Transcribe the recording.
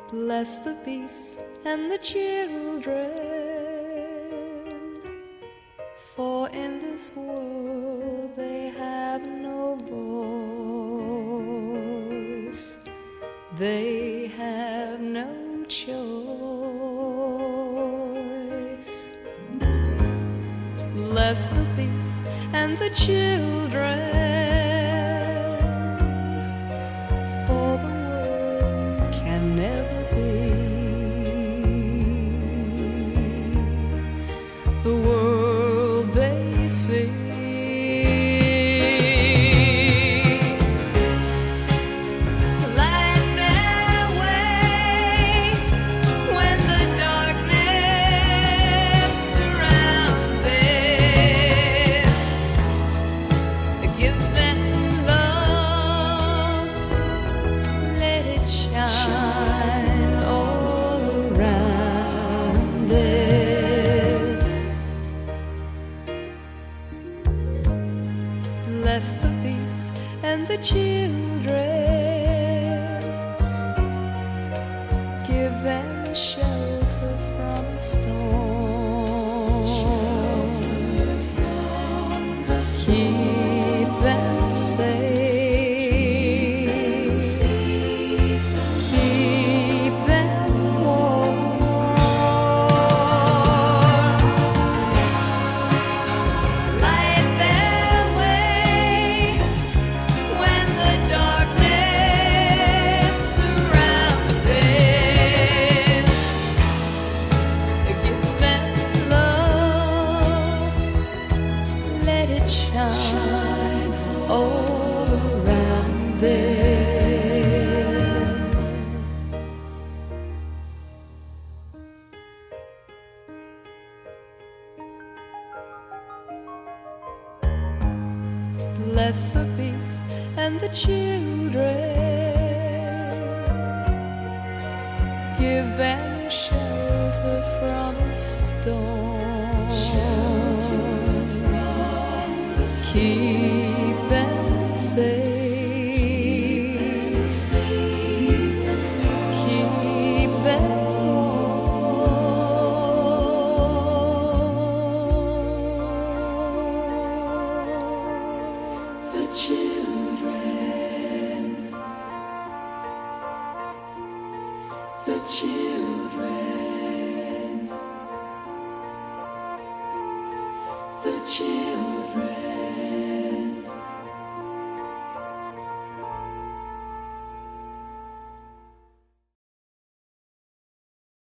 Bless the beasts and the children, for in this world they have no voice, they have no choice. Bless the beasts and the children, for the world can never be the world they see. Light their way when the darkness surrounds them. Give them love, let it shine all around them. Bless the beasts and the children, give them shelter from a storm, shelter from the storm. Keep them safe, keep them warm. Light their way when the darkness surrounds them. Give them love, let it shine all around them. Bless the beasts and the children, give them shelter from a storm, shelter from the storm. Keep them safe, keep them warm. The children, the children, the children.